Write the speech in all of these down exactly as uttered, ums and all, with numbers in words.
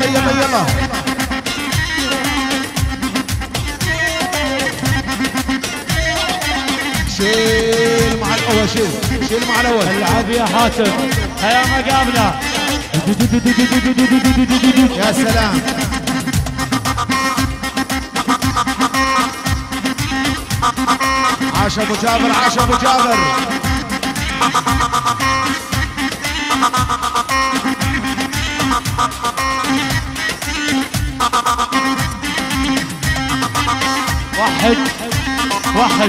يلا يلا يلا. شيل مع الاول، شيل شيل مع الاول. العب يا حاتم، هيا مقابله. يا سلام. عاش ابو جابر، عاش ابو جابر. واحد واحد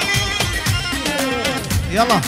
يلا.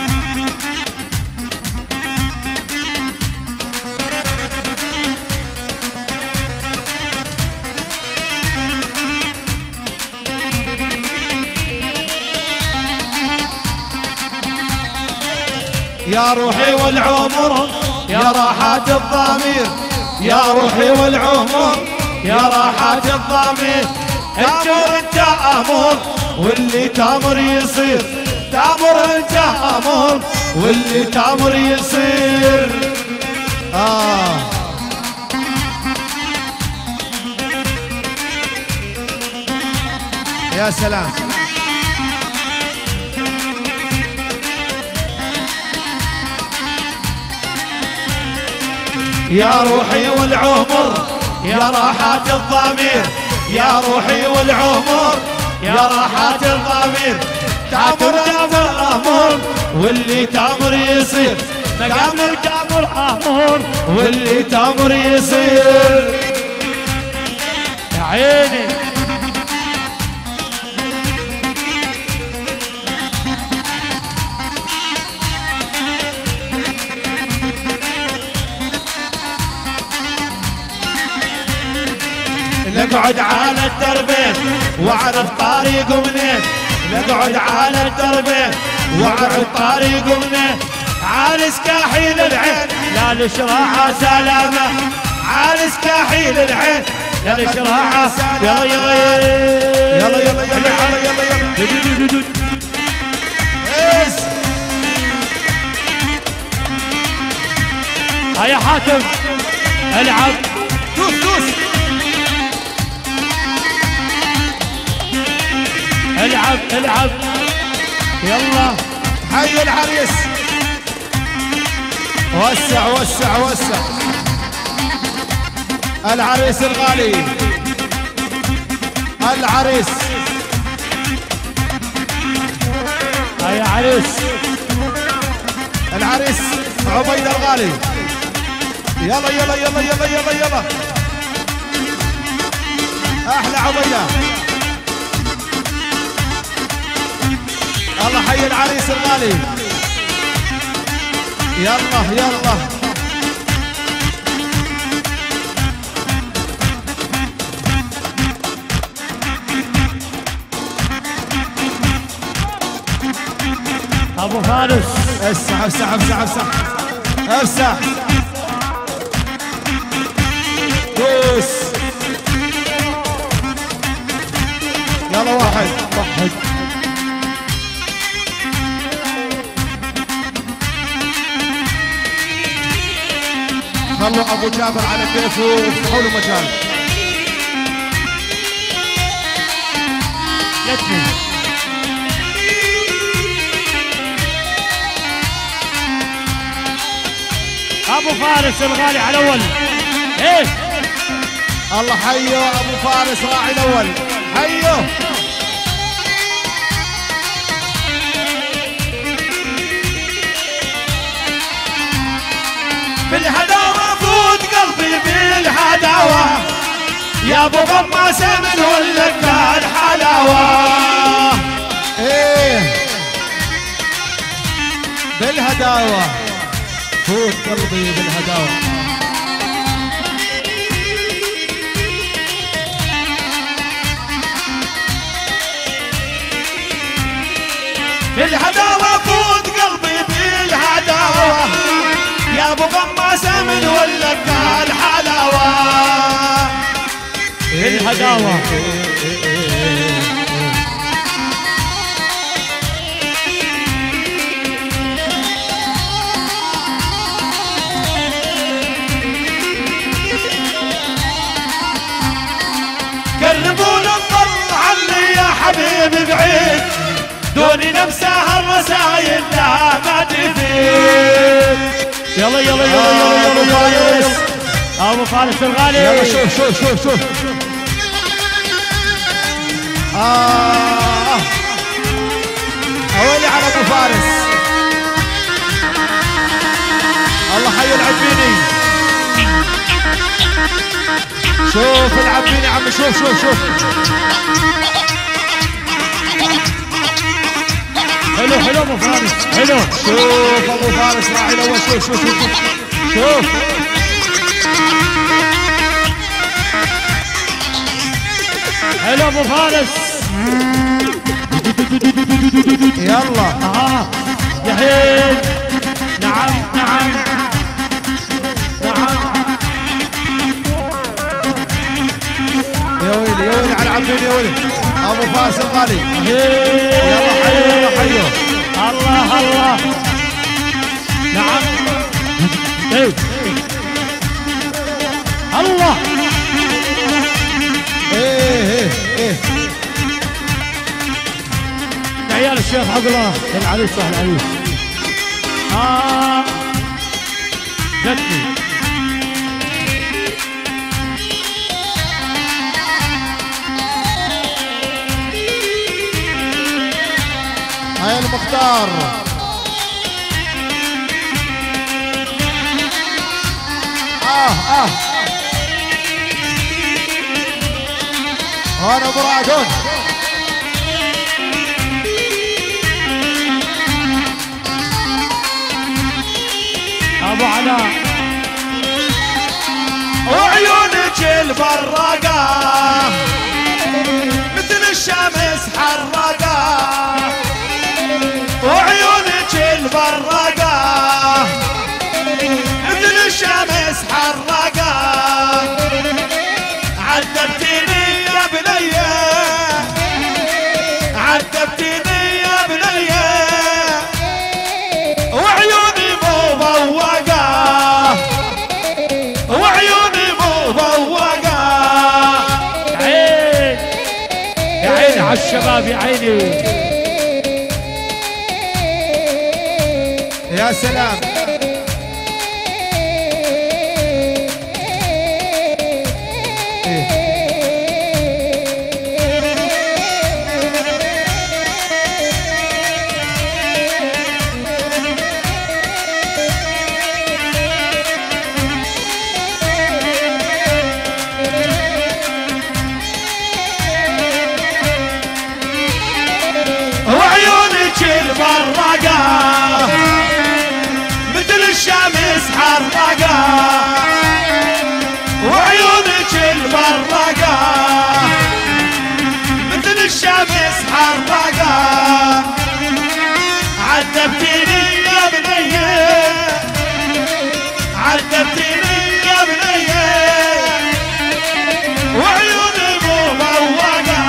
يا روحي والعمر يا راحات الضمير، يا روحي والعمر يا راحات الضمير. تامر انت امر واللي تامر يصير، تامر انت امر واللي تامر يصير. آه يا سلام. يا روحي والعمر يا راحات الضمير، يا روحي والعمر يا راحات الضمير. تامر تامر امر واللي تامر يصير، مقام التامر امر واللي تامر يصير. يا عيني. نقعد على الدربين واعرف طريق منين، نقعد على الدربين واعرف طريق منين. عالس كاحيل العين لا لشراعة سلامة، عالس كاحيل العين لا لشراعة. يلا يلا يلا يلا يلا يلا يلا. ايش هيا حاتم العب. دوس دوس. العب العب يلا. حي العريس. وسع وسع وسع. العريس الغالي، العريس. هيا عريس. العريس عبيد الغالي. يلا يلا يلا يلا يلا يلا. احلى عبيده. الله حي العريس الغالي. يلا يلا. ابو فارس. افسح افسح افسح افسح افسح. دوس. يلا واحد واحد. خلوا ابو جابر على كيفه وافتحوا له مجال. يتني. ابو فارس الغالي على الاول. ايه الله حيه ابو فارس راعي الاول. حيه. بالهداوه فوت قلبي بالهداوه، يا ابو غماسه من ولك الحلاوه. ايه بالهداوه فوت قلبي بالهداوه. بالهداوه فوت قلبي بالهداوه، يا ابو غماسه من ولك الحلاوه. بالهداوه. عيوني نفسها الرسايل لها ما تفيد. يلا يلا يلا يلا يلا يلا ابو فارس الغالي. يلا شوف شوف شوف شوف. آه أولي على أبو فارس. الله حي العبيني. شوف العبيني عم شوف شوف شوف. حلو حلو ابو فارس حلو. شوف ابو فارس راعي الاول. شوف شوف شوف شوف. حلو ابو فارس. يلا اه يا حين. نعم نعم نعم. يا ويلي يا ويلي على العبيني يا ويلي. ابو فارس الغالي. يلا حيو يلا حيو. الله الله. نعم. ايه الله. ايه ايه ايه. عيال الشيخ حق الله العريس صح العريس. اه جتني. هاي المختار. اه اه هون ابو رعد هون. ابو علاء. وعيونك البراقة مثل الشمس حراقة. وعيونك البراقة مثل الشمس حراقة. عذبتني يا بنية عذبتني يا بنية. وعيوني مو بوقة وعيوني مو بوقة. عين يا عيني على الشباب يا عيني. يا سلام. وعيونك البراقة مثل الشمس حراقة. وعيونك البراقة مثل الشمس حراقة. عذبتني يا بنية عذبتني يا بنية. وعيوني مو بوقة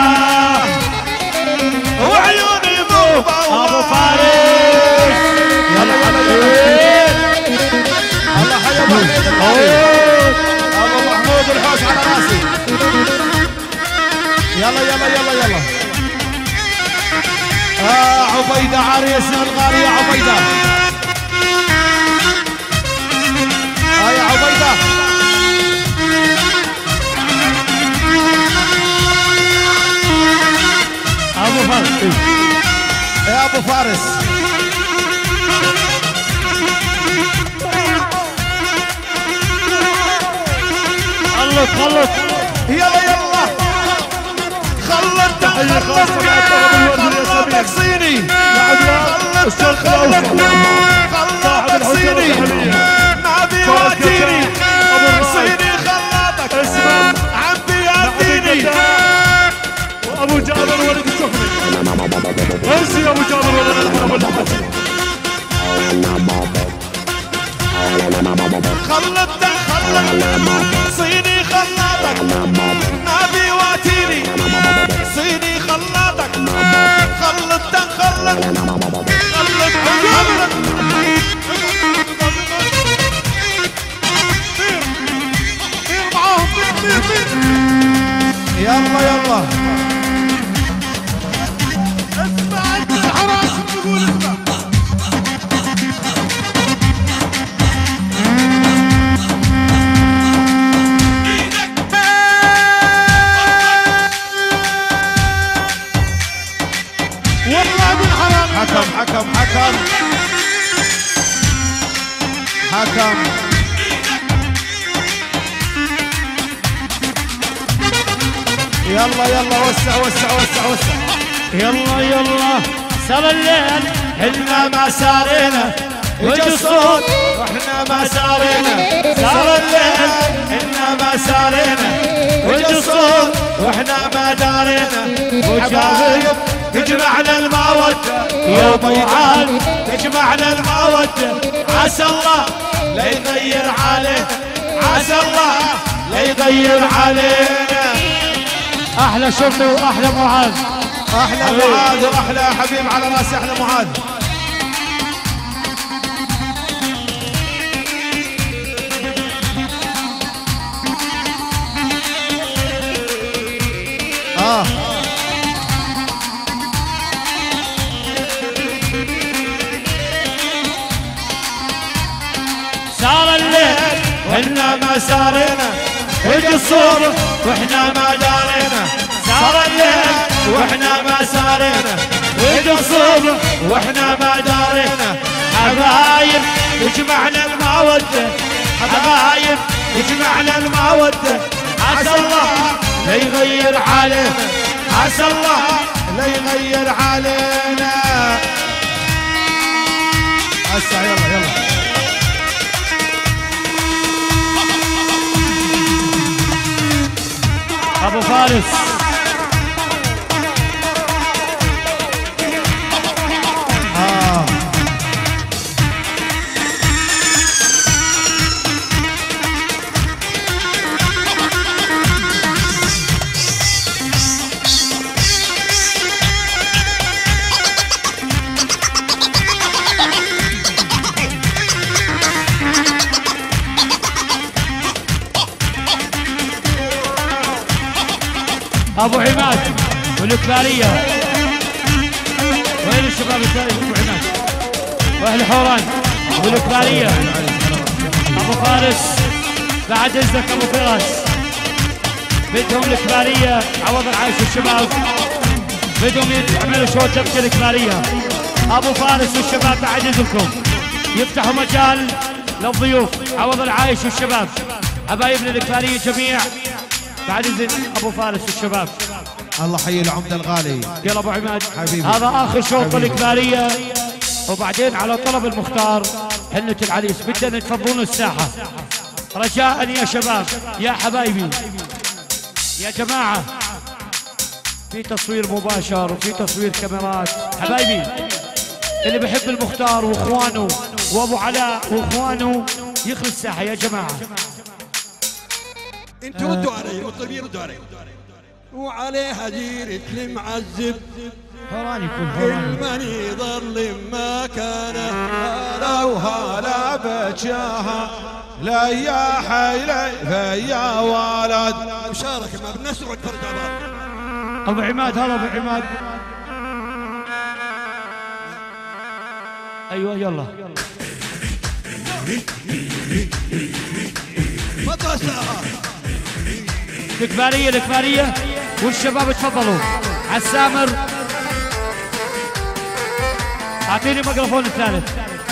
وعيوني مو بوقة. ابو فارس. يلا حبيبي. الله حي ابو حميد الغالي. ابو محمود الحوش على راسي. يلا يلا يلا يلا. آه عبيدة عريس الغالي يا عبيدة. آه يا عبيدة. ابو فارس. يا ابو فارس. خلص خلص. يلا يلا. خلطت خلطك صيني. خلطت خلطك صيني. ما بيواتيني صيني. خلطك اسمع عم بياتيني. وابو جابر ولد السخني. انسي ابو جابر ولد الحرم. خلطت خلطك صيني. خلطك ما بيواتيني صيني. خلطك خلطت خلط خلط يلا يلا وسع وسع وسع وسع. يلا يلا صار الليل حنا ما سارينا وجا الصوت واحنا ما سارينا. صار الليل حنا ما سارينا وجا الصوت واحنا ما دارينا. حبايب تجمعنا المودة يوم يعاد تجمعنا المودة. عسى الله لا يغير علينا عسى الله لا يغير علينا. احلى شرطي واحلى معاذ. احلى معاذ واحلى حبيب على راسي احلى معاذ. اه صار الليل واحنا ما سارينا وجا الصبح واحنا ما دارينا. صار الليل واحنا ما سارينا وجا الصبح واحنا ما دارينا. حبايب يجمعنا المودة حبايب يجمعنا المودة. عسى الله لا يغير علينا عسى الله لا يغير علينا. هسه يلا يلا. ابو فارس اه ابو عماد والكباريه. وين الشباب الثاني؟ ابو عماد واهل حوران والكباريه. ابو فارس بعد اذنك ابو فراس بدهم الكباريه عوض العايش الشباب بدهم يعملوا شو تبكي الكباريه. ابو فارس والشباب بعد اذنكم يفتحوا مجال للضيوف عوض العايش والشباب حبايبنا الكباريه جميع بعد اذن ابو فارس والشباب. الله حي العمده الغالي. يلا ابو عماد حبيبي. هذا اخر شوط الكباريه وبعدين على طلب المختار حنة العريس بدنا تفضلون الساحه رجاء يا شباب يا حبايبي يا جماعه. في تصوير مباشر وفي تصوير كاميرات حبايبي. اللي بحب المختار واخوانه وابو علاء واخوانه يخلي الساحه يا جماعه. انتوا ردوا علي والطبيب ردوا علي. وعليها جيرة المعذب حوراني كل كل حوراني من يظل ما كان. هلا وهلا بجاها لا يا حيلي يا ولد. مشاركة ما بدنا نسرق فرج على بعض. ابو عماد هلا ابو عماد. ايوه يلا فضل الساحة. الكباريه الكباريه والشباب تفضلوا. عالسامر اعطيني ميكروفون الثالث.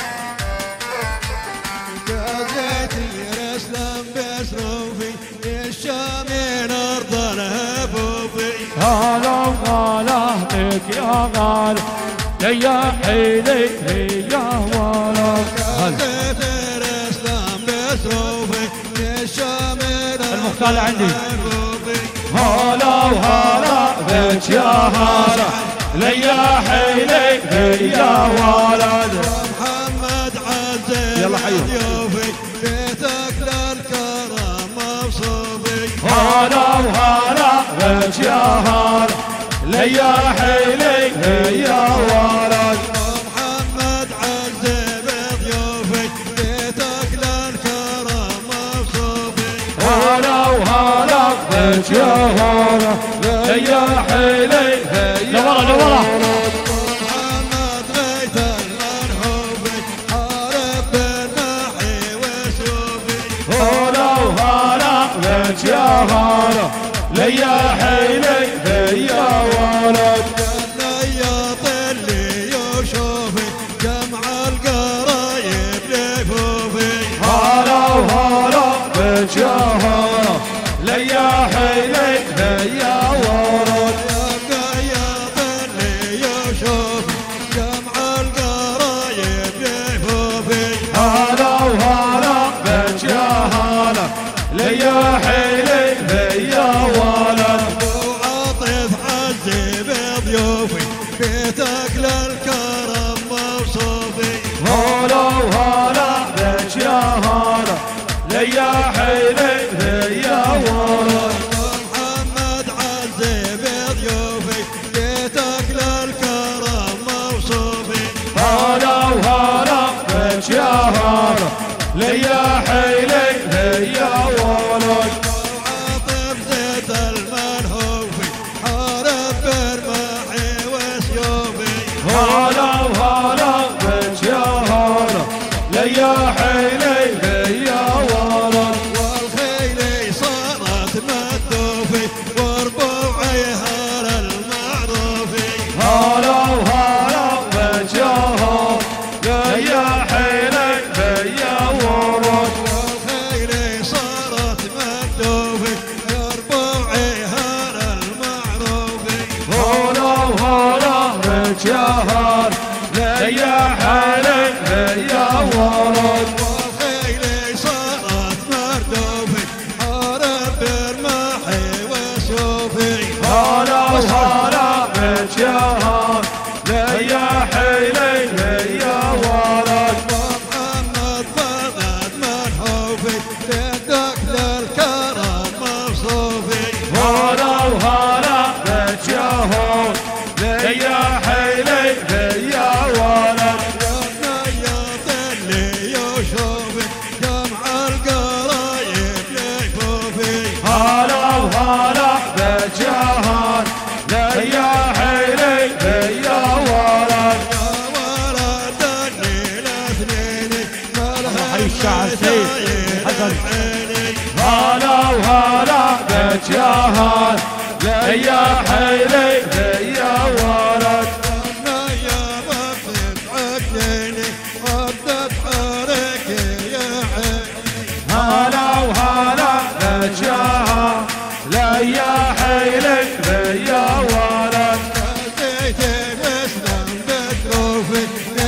جازيتي رسلم بسروفي الشامين ارض الهفوفي. هلا هلا بك يا غالي يا حيلي يا ولد. جازيتي رسلم بسروفي الشامين المختار عندي. هلا وهلا بك يا هلا ليا حيلي يا ولد. محمد عزيز يلا حيو. ضيوفي بيتك للكرم مبسوطي. هلا وهلا بك يا هلا ليا حيلي يا ولد. محمد عزيز ضيوفي بيتك للكرم مبسوطي. هلا وهلا بك يا هلا ليا حيلي لورا لورا. محمد غيث المرحوبي حارب بالمحي وسوفي. هلا وهلا بك يا هلا ليا حيلي يا ولد. النياط اللي يشوفي جمع القرايب لفوفي. هلا وهلا بك يا هلا ليا حيلي يا ولد. ليا حيلي هيا ولد عاطف زيت المنهوفي حارب برماحي وسيوفي هلا وهلا بك يا هلا ليا حيلي هيا ولد والخيل صارت مدوفي وربوعيها للمعروفي هلا وهلا بك يا هلا ليا حيلي هيا ولد والخيل صارت مدوفي وربوعيها للمعروفي هلا وهلا بك يا هلا ليا حيلي هيا ولد والخيل صارت مردوفي حارب برماحي وسوفي هلا وهلا بك يا هلا ليا حيلي هيا ولد ومحمد بغداد منحوفي بيدك للكرم مصوفي هلا وهلا بك يا هلا ليا حيلي هيا ولد يا نياط اللي يشوفي جمع القرايب يكفوفي هلا وهلا بك يا هلا ليا حيلي هيا ولد يا ولد الليل اثنين حي الشاعر سيد حسن. هلا وهلا بك يا هلا ليا حيلي هيا ولد يا بطل عقليني ردت حركي يا عيني هلا وهلا بك يا هلا ليا حيلي هيا ولد زيت الاسلام بتروفي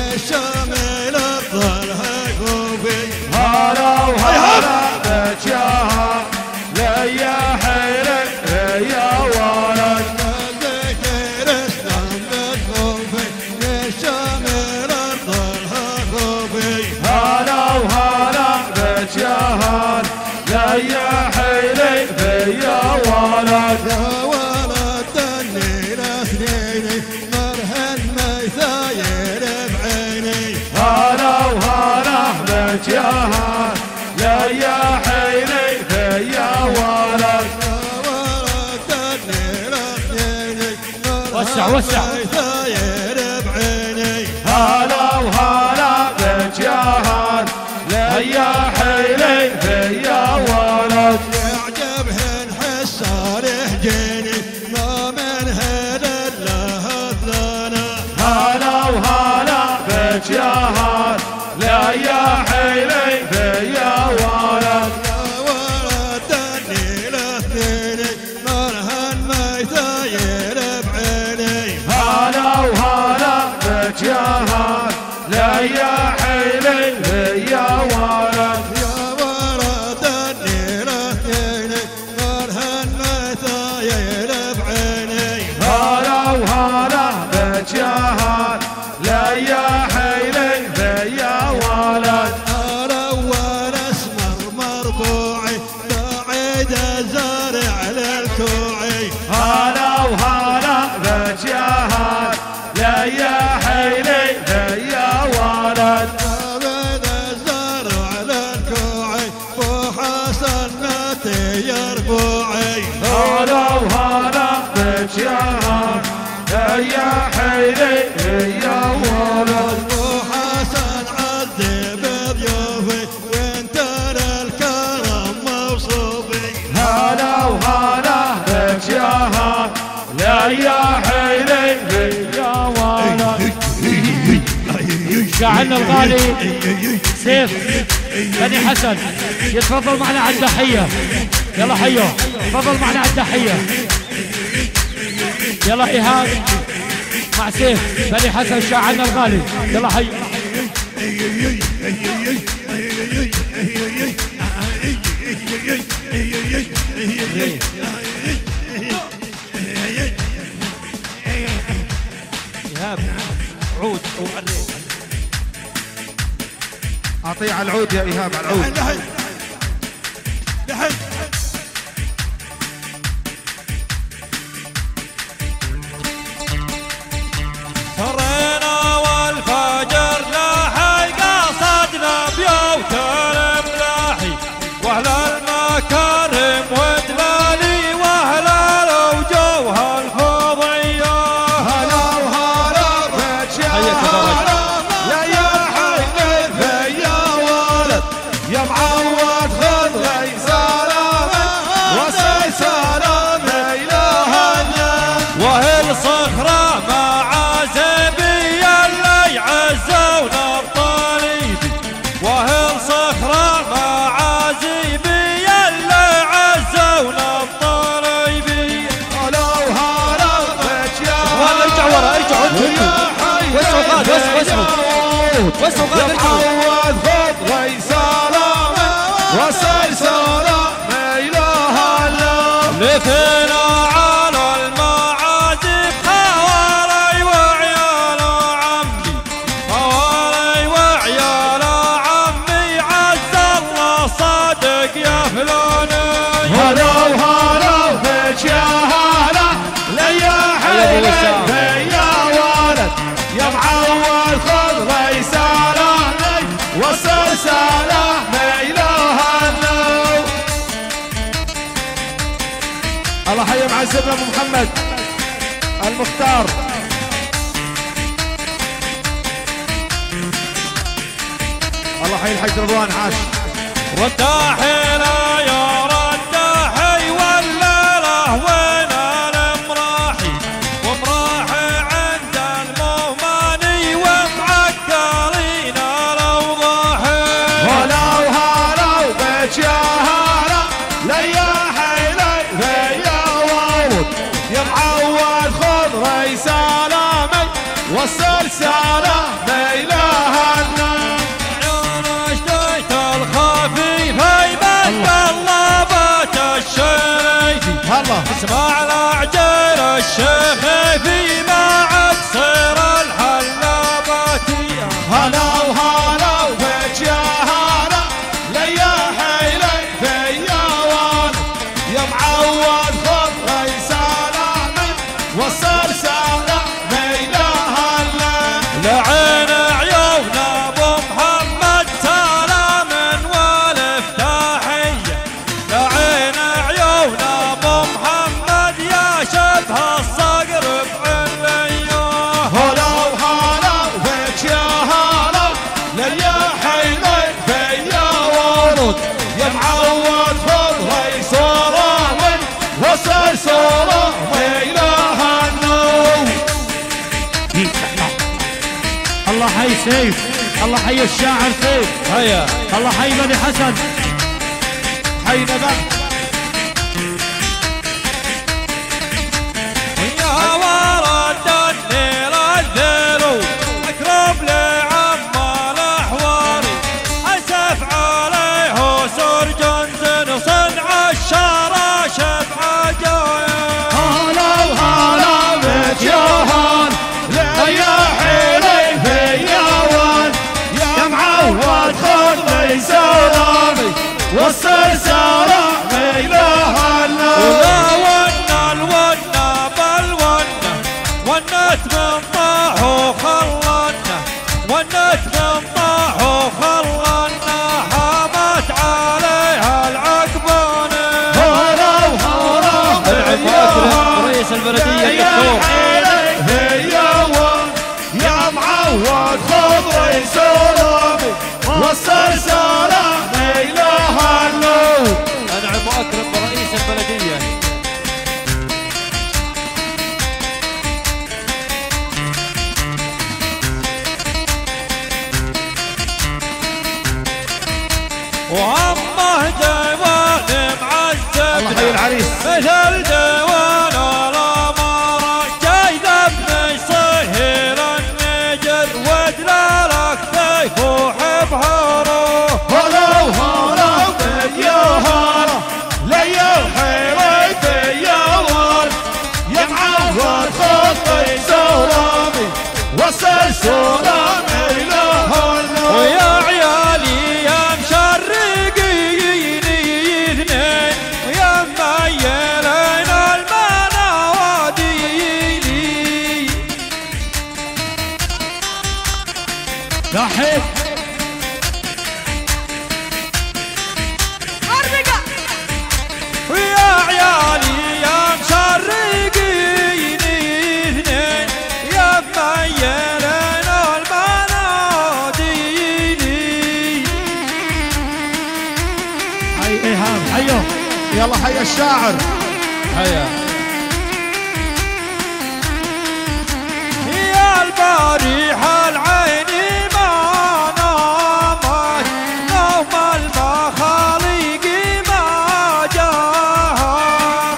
الشامل الضلها كوفي هلا وهلا بك يا هلا ليا حيلي هيا ولد زيت الاسلام بتروفي الشامل الضلها كوفي هلا وهلا بك يا هلا ليا حيلي هيا ولد يا ولد الليل اثنيني مرهن ميثاير بعيني هلا وهلا بك يا هلا ليا حيلي هيا ولد يا ولد الليل اثنيني وسع وسع ميثاير بعيني هلا وهلا بك يا هلا ليا حيلي هيا ولد يعجبهن حساره جيني ما من هدى الله اذلانا هلا وهلا بك يا هلا ليا حيلي هيا ولد يا ولد الليل اثنيني مرهن ميثاير بعيني هلا وهلا بك يا هلا ليا حيلي هيا ولد يا ولد الليل اثنيني مرهن ميثاير بعيني هلا وهلا بك يا هلا ليا حيلي هيا ولد الاول اسمر مربوعي بعيد الزارع للكوعي هلا وهلا بك يا هلا ليا حيلي هيا ولد بعيد الزارع للكوعي وحسن متي يربوعي هلا وهلا بك يا هلا ليا حيلي هيا ولد وحسن عذب ضيوفي وانت للكرم موصوفي هلا وهلا بك يا هلا ليا حيلي هيا ولد شاعرنا الغالي سيف بني حسن يتفضل معنا على التحية. يلا حيو تفضل معنا على التحية. يلا إيهاب مع سيف بني حسن شاعرنا الغالي. يلا حيو إيهاب عود وعريق. اعطيه على العود يا ايهاب على العود. لحن لحن فرينا والفجر لاحق قصدنا بيوتنا وارود يا معود خذ ريسالة وصل سلام إله الله لفنا على المعازف حوالي وعيال عمي حوالي وعيال عمي عز الله صادق يا فلاني هلا وهلا فيك يا هلا ليا حيلي يا ولد يا معود خذ ريسالة وصل سلام إله الله الله حي معزبنا ابو محمد المختار الله حي الحاج رضوان عاش رداحي لا يا رداحي والليلة وين المراحي ومراحي عند المهماني ومعقلين الأوضاحي هلا وهلا وبيك يا هلا ليا حيلي فيا وارود يا معود خذ ريسالة وصل سلام إله الله عيون اشتيت الخفيفة يبان قلبت الشريفي هلا اسمع العجير الشخيفي ما عاد صير الحلاباتي هلا وهلا وبيك يا هلا ليا حيلي فيا وارود يا معود خذ ريسالة وصل سلام إله الله لعين عيون ابو محمد سلام والافتاحية لعين عيون ابو محمد يا شبه الصقر بعليه هلا وهلا وبيك يا هلا ليا حيلي فيا وارود يا معود خذ ريسالة وصل سلام إله الله الله حي سيف، الله حي الشاعر سيف، هيا الله حي بني حسن، حي نبات يا ورد النيل الذيلو اكرم لي عمال احواري اسف عليه سرجن زن صنع الشراشف عجايب هلا وهلا بك يا هان ليا حيلي فيا وان يا معود خذ لي سلامي وصل سلام إله الله ولا ونا الونا بالونا ونت من طاح وخلنا ونت من طاح وخلنا حامت عليها العقبانه هلا وهلا بك يا هان رئيس البلدية ليا الدكتور حيلي فيا وان يا معود خذ لي سلامي وصل سلام إله الله أنعم وأكرم برئيس البلدية. وعمه ديوان معزز الله حي العريس مثل ديوان الاماره جايده بن صهيل النجر ودلالك بيفوح بهاره هلا وهلا بك يا هلا ليا حيلي فيا وان يا معود خذ لي سلامي وصل سلام إله الله ويا عيالي يا مشرقين اثنين ويا مميلين المناوادي لحق ويا عيالي يا مشرقين اثنين يا مميلين المناديل حي إيهام حيه يلا حي الشاعر هيا يا الباريح العين ما نامت نوم المخاليق ما جاها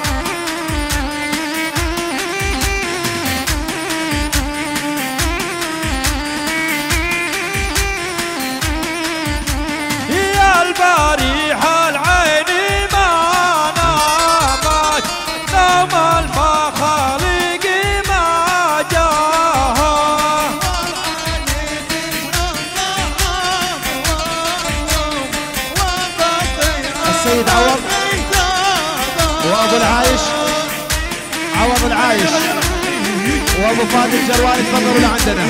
سيد عوض وابو العايش عوض العايش وابو فادي الجرواني تفضلوا لعندنا.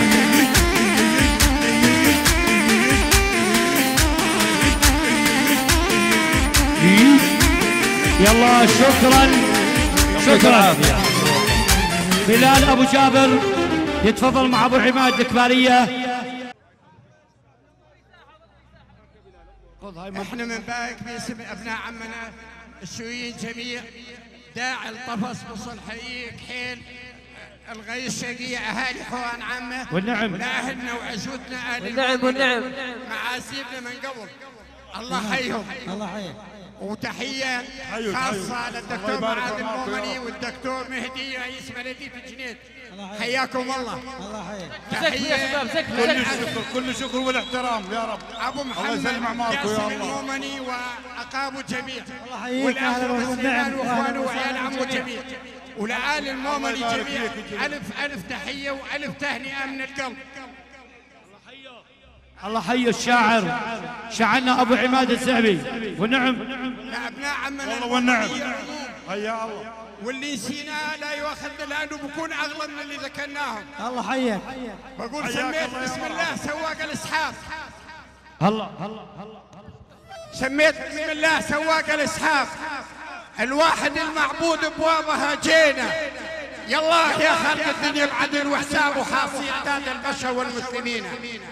يلا شكرا شكرا. بلال ابو جابر يتفضل مع ابو عماد الكباريه. احنا من باك باسم ابناء عمنا السوريين جميع داعي الطفص بصلحيك حيل الغيث الشقية اهالي حوران عامه والنعم لاهلنا وعزوتنا اهل والنعم والنعم معاسيبنا من قبل الله حيهم الله حيهم. وتحيه خاصه للدكتور معاذ المؤمني والدكتور مهدي رئيس بلديه الجنيد. حياكم الله. الله حياك. تحيه كل شكر كل شكر والاحترام يا رب. ابو محمد ياسر المؤمني واقابه جميع والاخ سليمان واخوانه وعيال عمه جميع ولآل المؤمني جميع الف الف تحيه والف تهنئه من القلب. الله حي الشاعر شاعرنا ابو عماد الزعبي والنعم. لابناء عمنا والله والنعم. حيا الله. واللي نسيناه لا يؤاخذنا لانه بكون اغلى من اللي ذكرناهم. الله حيك. بقول سميت بسم الله سواق الاسحاق. الله الله الله سميت بسم الله سواق الاسحاق. الواحد المعبود بوابها جينا. يالله يا خالق الدنيا بعدل وحساب وحاصي اعداد البشر والمسلمين.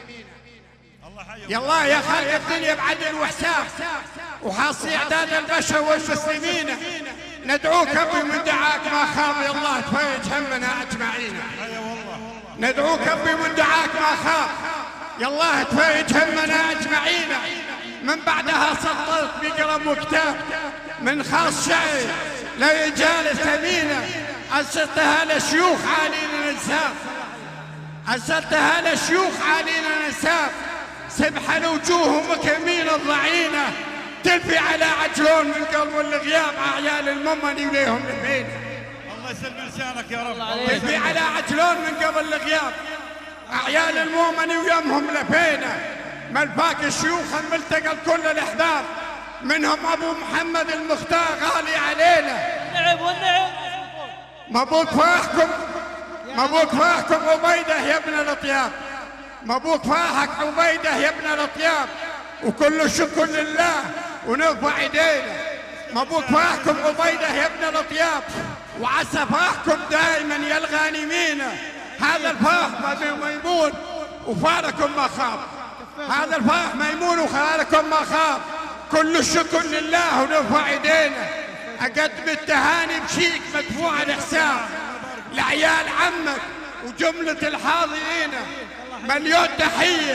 يالله يا خالق الدنيا بعدل وحساب وحاصي اعداد البشر والمسلمين. ندعوك ابي من دعاك ما خاب يا الله تفرج همنا اجمعين. ندعوك ابي من دعاك ما خاب يا الله تفرج همنا اجمعين. من بعدها سطرت بقلم وكتاب من خاص شعري لرجال ثمينه ارسلتها لشيوخ عالين الانساب. ارسلتها لشيوخ عالين الانساب سبح الوجوه مكرمين الضعينه تلفي على عجلون من قلب الغياب اعيال المؤمن وليهم لفينا. الله يسلم لسانك يا رب. تلفي على عجلون من قبل الغياب اعيال المؤمن ويمهم لفينا. ملفاك الشيوخ الملتقى كل الاحباب منهم ابو محمد المختار غالي علينا. والنعم والنعم. مبروك فرحكم مبروك فرحكم عبيده يا ابن الاطياب. مبروك فرحك عبيده يا ابن الاطياب وكل شكر لله ونرفع ايدينا. مبروك فرحكم عبيده يا ابن الاطياب وعسى فرحكم دائما يا الغانمين. هذا الفرح ميمون وفاركم ما خاب. هذا الفرح ميمون وفاركم ما خاب. كل الشكر لله ونرفع ايدينا. اقدم التهاني بشيك مدفوع الحساب لعيال عمك وجمله الحاضرين. مليون تحيه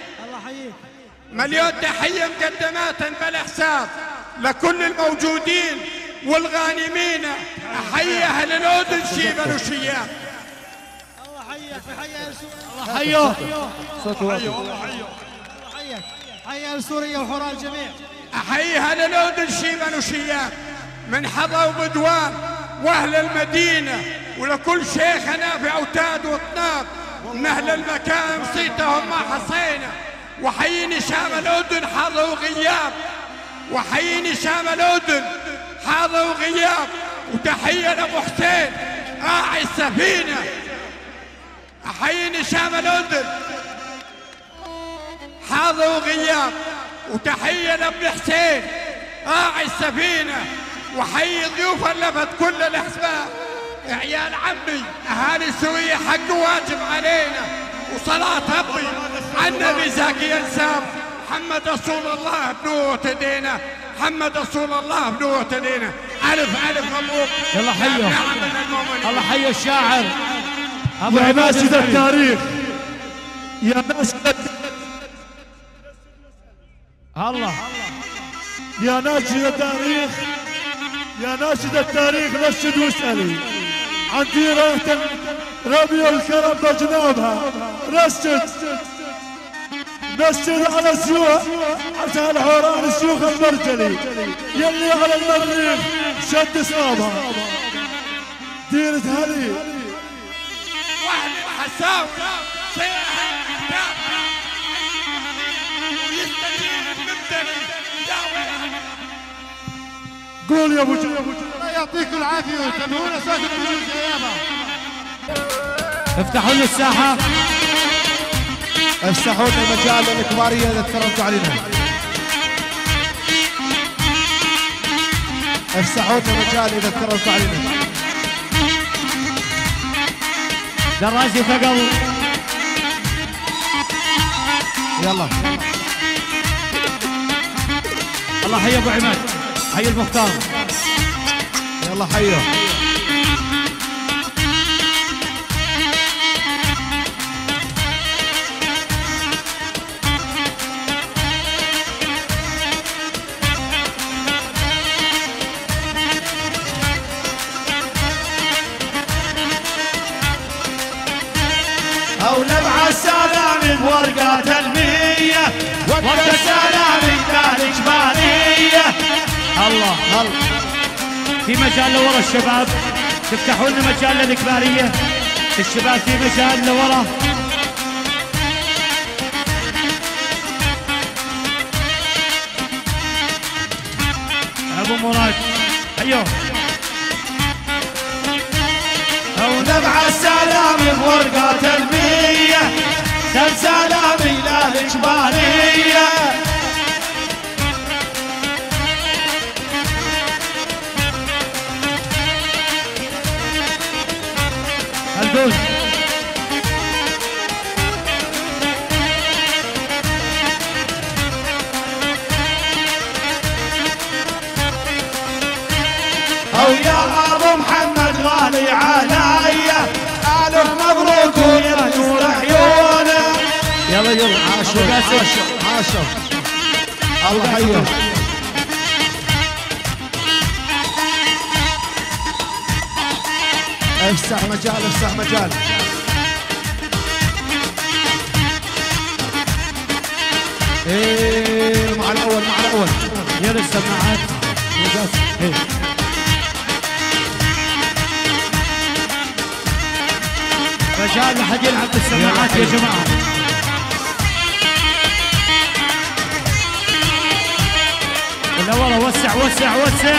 مليون تحيه مقدمات بلا حساب لكل الموجودين والغانمين. احيي اهل الاردن شيبا وشياب. الله حيك وحيا الله حيه حي والله حي. حيك حيا سوريا وحوران الجميع. احيي اهل الاردن شيبا وشياب من حضر وبدوان واهل المدينه ولكل شيخ نافع وتاد وطناب من اهل المكارم صيتهم ما حصينا. وحييني شام الاردن حاضر وغياب. وحييني شام الاردن حاضر وغياب. وتحيه لابو حسين راعي السفينه. احييني شام الاردن حاضر وغياب. وتحيه لابن حسين راعي السفينه. وحيي ضيوف لفت كل الاحباب. عيال عمي اهالي سوريا حق واجب علينا وصلاه ربي على النبي زكي انساب. محمد رسول الله بنور تدينا. محمد رسول الله بنور تدينا. الف الف مبروك. يلا حيه الله حي الشاعر ابو يا عماد ناشد الزعبي. التاريخ يا ناشد الله يا ناشد التاريخ يا ناشد التاريخ نشد واسألي عن ديرة ربيع الكرم بجنابها. رشد نشد على السيوح عشان حوران الشيوخ المرجلي يلي على المريخ شد صابها. ديرة هلي واهل الحساوي شيخها احبابها ويستجيب المبتلي يا ويلها. قول يا ابو جل. الله يعطيكم العافيه وتنهونا صوت البجوز يا يابا. افتحوا لنا الساحه، افتحوا لنا مجال الكباريه اذا تكرمتوا علينا. افتحوا لنا مجال اذا تكرمتوا علينا. دراسي ثقل. يلا الله حي ابو عماد، حي المختار. يلا حيو. او نبع السلام بورقة المية، وقت السلام ذلك جبالية. الله الله. في مجال لورا الشباب، تفتحوا لنا مجال للكباريه. الشباب في مجال لورا. ابو مراد ايوه. او نبع السلام بورقة المية، سل سلامي للجبالية. الدوز او يا ابو محمد غالي عليا، الف مبروك ويا نور عيونه. يلا يلا. عاشوا عاشوا عاشوا. الله حيو. افتح مجال افتح مجال. ايه مع الاول مع الاول. يلا السماعات. إيه. رجال لحد يلعب بالسماعات يا جماعه. ولا ورا وسع وسع وسع.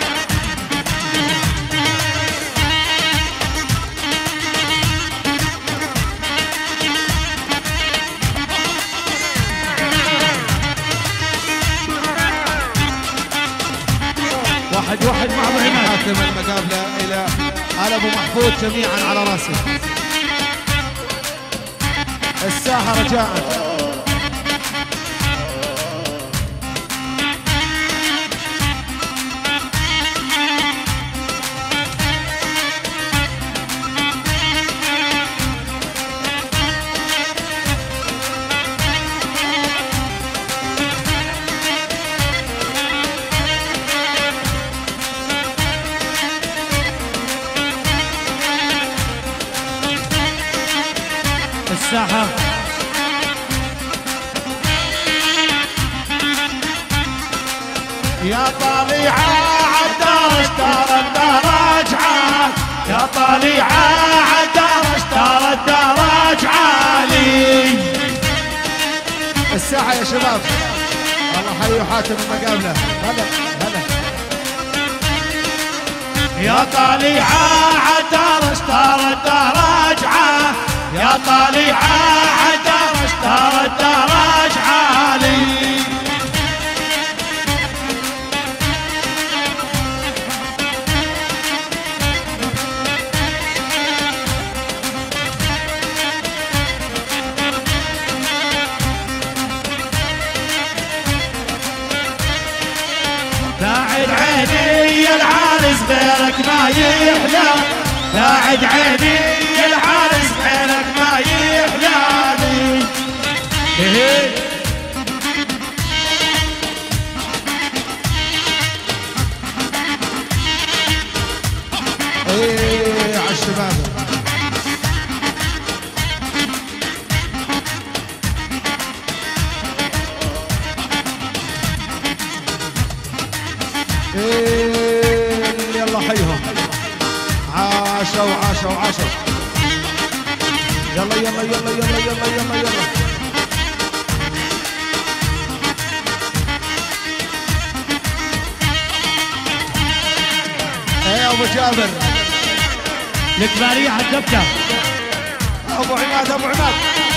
واحد واحد مع ابو عماد. حاكم المقابله الى على ابو محفوظ جميعا على راسي. الساحه رجاء. الساحه. يا طالعة عالدار اشترى الدرج عال، يا طالعة عالدار اشترى الدرج عالي. الساحه يا شباب. الله حيو حاتم المقابله. هلا هلا. يا طالعة عالدار اشترى الدرج عال، يا طالعة عالدار اشترى الدرج عالي. باعد عيني العارس غيرك ما يحلى، باعد عيني العارس غيرك ما يحلى لي. ايه على الشباب. ايه يلا حيهم. عاشوا عاشوا عاشوا. يلا يلا يلا يلا يلا يلا يلا. جابر. الكبارية على الدبكة. ابو عماد ابو عماد.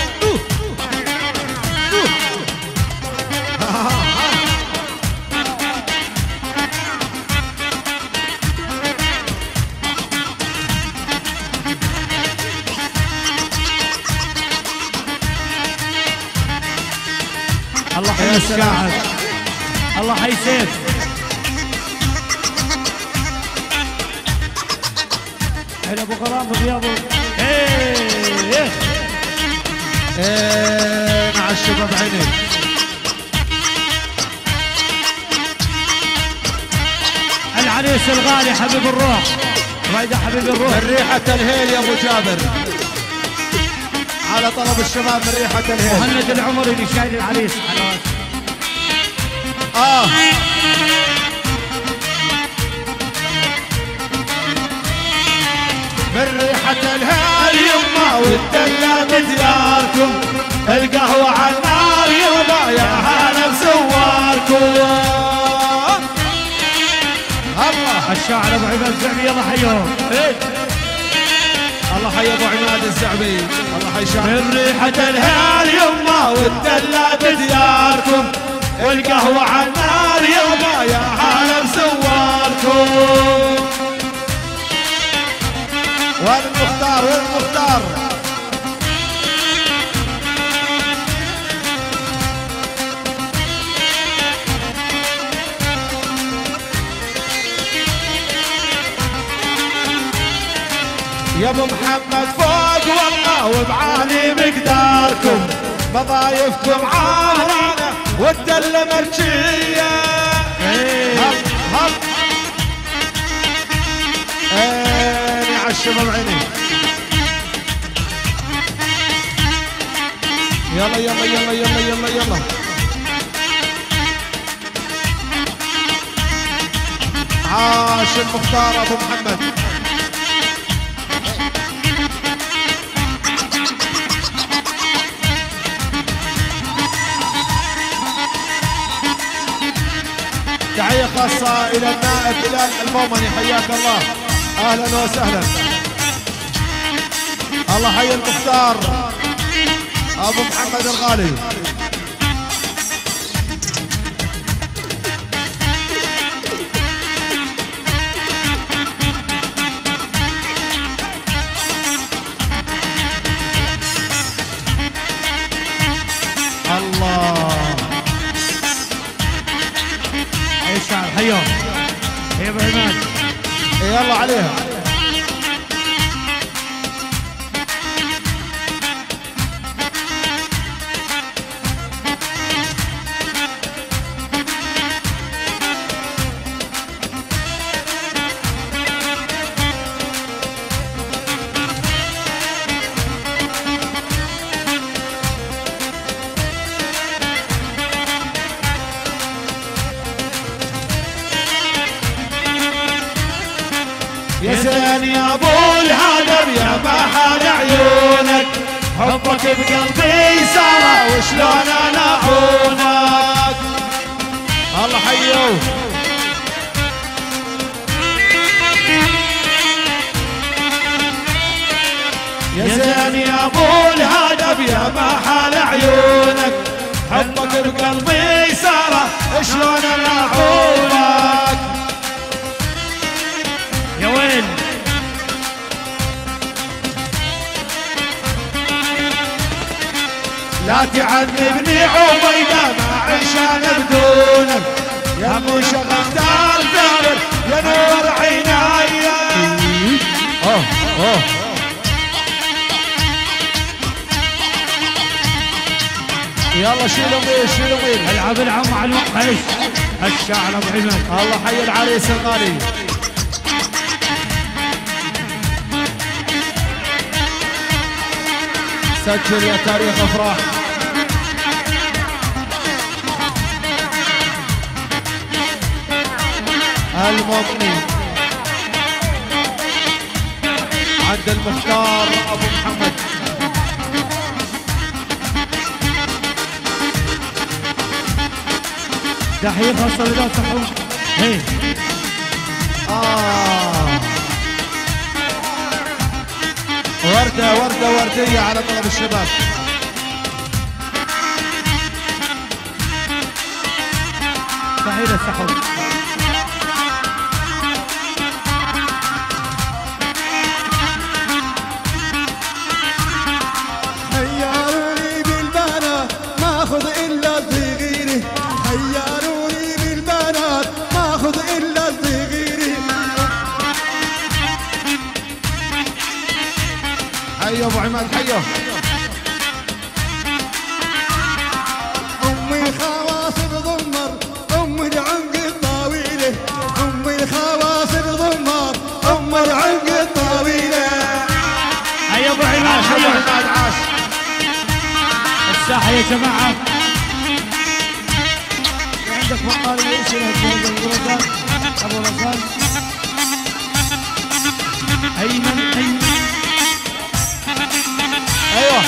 الله حي الشاعر، الله حي سيف. حلو ابو غرام بغيابه. ايه ايه مع الشباب عيني. العريس الغالي حبيب الروح، رايده حبيب الروح. من ريحة الهيل يا ابو جابر، على طلب الشباب من ريحة الهيل. مهند العمري اللي شايل العريس على راسه. اه من ريحة الهيل يما والدلة بدياركم، القهوة على النار يما يا هلا بزواركم. الله الشاعر ابو عماد الزعبي يلا حيهم. إيه؟ الله حي ابو عماد الزعبي، الله حي شاعر. من ريحة الهيل يما والدلة بدياركم، والقهوة على النار يما يا هلا بزواركم. وين المختار وين المختار؟ يا ابو محمد فوق والله وبعالي مقداركم، مضايفكم عالينا والدلة مرجية. هب هب عيني عالشباب عيني. يلا يلا يلا يلا يلا يلا. عاش المختار ابو محمد. تحية خاصة إلى النائب بلال المومني، حياك الله، أهلا وسهلا. الله حي المختار أبو محمد الغالي. الله الشاعر حيهم. يا ابو عماد يلا عليها. يا زين يا ابو الهدر يا ما حال عيونك، حبك بقلبي سارة وشلون انا اعونك. الله حيو. يا زين يا ابو الهدر يا ما حال عيونك، حبك بقلبي سارة شلون انا اعونك. يا وين لا تعذبني عبيدة ما عيش انا بدونك، يا ابو شغلت الدار يا نور عيناي. اوه اوه يلا شيلوا مين شيلوا مين. العب العم مع الوقت. الشاعر ابو عماد. الله حي العريس الغالي. سجل يا تاريخ افراح. المضني عند المختار ابو محمد. تحية خاصة لله صحوه. هي آه وردة وردة وردية على طلب الشباب. صحيح السحب. خيروني بالبنات ما اخذ الا صغيري، خيروني بالبنات ما اخذ الا صغيري. حيو ابو عماد حيو. امي الخواصر ضمر ام العنق الطويله، امي الخواصر ضمر ام العنق الطويله. حي ابو عماد حي ابو عماد عاش. الساحه يا جماعه. عندك مقال يوصل ابو رزان ابو رزان ايمن ايمن. ايوه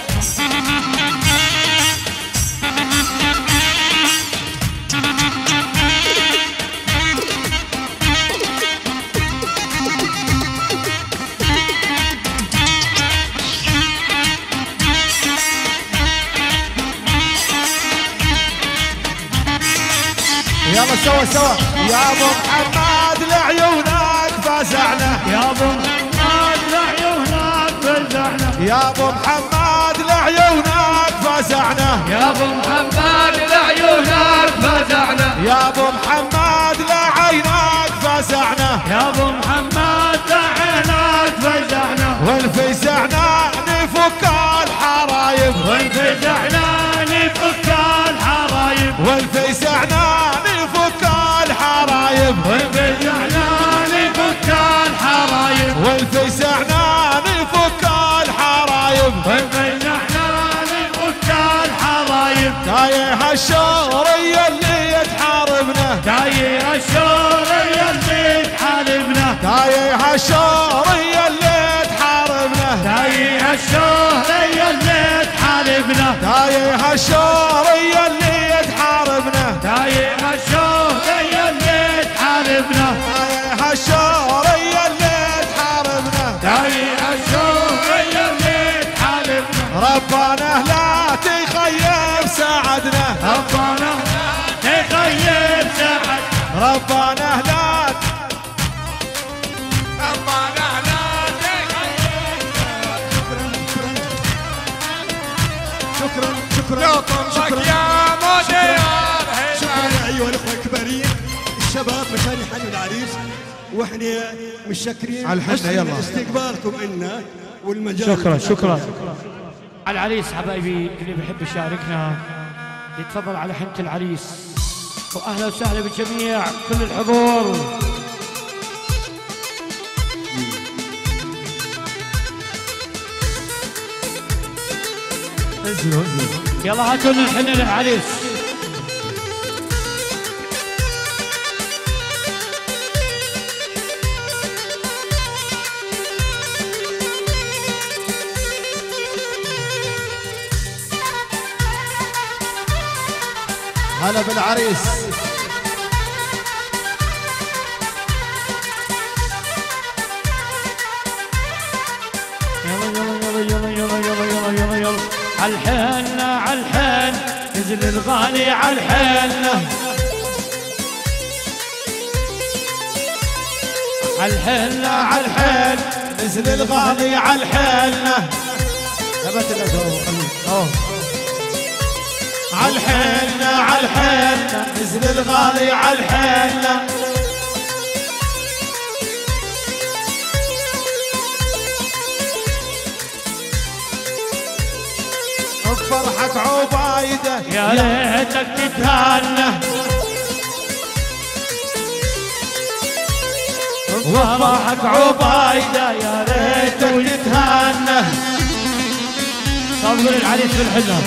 يلا سوا سوا. يا ابو محمد لعيونك فزعنا، يا ابو محمد لعيونك فزعنا، يا ابو محمد لعيونك فزعنا، يا ابو محمد لعيونك فزعنا، يا ابو محمد لعينك فزعنا، يا ابو محمد لعينك فزعنا، والفزعنا نفك الحرايب، والفزعنا نفك الحرايب، والفزعنا نفك الحرايب، والفزعنا نفك الحرايب، والفزعنا نفك الحرايب، والفزعنا نفك الحرايب. تايه الشورية اللي تحاربنا، تايه الشورية اللي تحاربنا، تايه الشورية اللي تحاربنا، تايه الشورية اللي تحاربنا، تايه الشورية اللي تحاربنا، تايه الشورية اللي تحاربنا، تايه الشورية اللي تحاربنا، تايه الشورية اللي تحاربنا. ربنا لا تخيب ساعدنا، ربنا تخيب ساعد، ربنا لا ربنا لا شكرا شكرا يطلق يا مدير. شكرا ايها الاخوه الكبارين الشباب مشان يحنوا العريس، واحنا متشكرين على الحنة. يلا استقبالكم لنا والمجال. شكرا شكرا. على العريس حبايبي اللي بيحب يشاركنا يتفضل على حنة العريس، واهلا وسهلا بالجميع كل الحضور. انزلوا انزلوا يلا هاتوا لنا الحنة للعريس. هلا بالعريس. يلا يلا يلا يلا يلا يلا يلا يلا عالحنة عالحن نزل الغالي عالحنة، عالحنة عالحن نزل الغالي عالحنة، ثبت الأجواء أوه عالحنة عالحنة نزل الغالي عالحنة، بفرحك عبايدة يا ليتك تتهنى، بفرحك عبايدة يا ليتك تتهنى. صبر العريس بالحزن.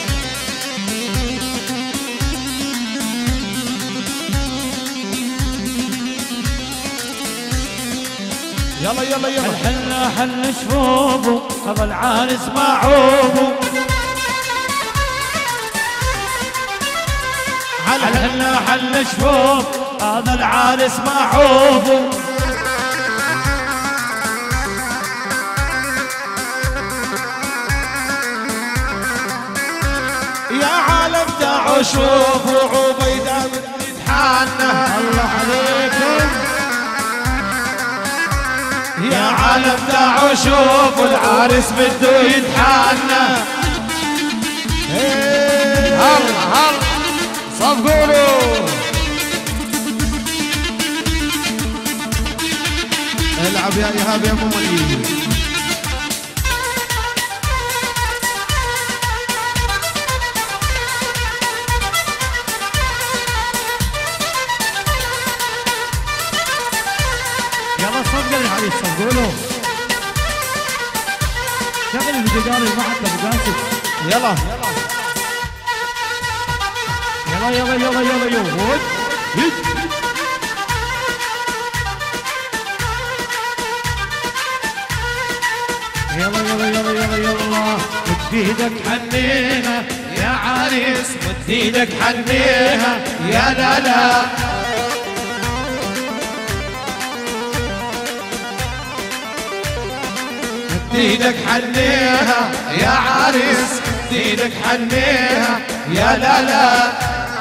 يلا يلا يلا. الحنة حن شفوفه هذا العريس معوبه، الحنة حن شفوف هذا العريس معوبه، عالم تعالوا شوفوا عبيدة يتحنى الله عليكم يا عالم تعالوا شوفوا العريس بده يتحنى هل هل صفقولوا العب يا ايهاب يا مميز يلا صفقوا العريس صفقولوا شغل الفيديو قال معك ابو قاسم يلا يلا يلا يلا يلا يلا هود هيد يلا يلا يلا يلا يلا مد ايدك حنيها يا عريس مد ايدك حنيها يا لا لا مد ايدك حنيها يا عريس مد ايدك حنيها يا لا لا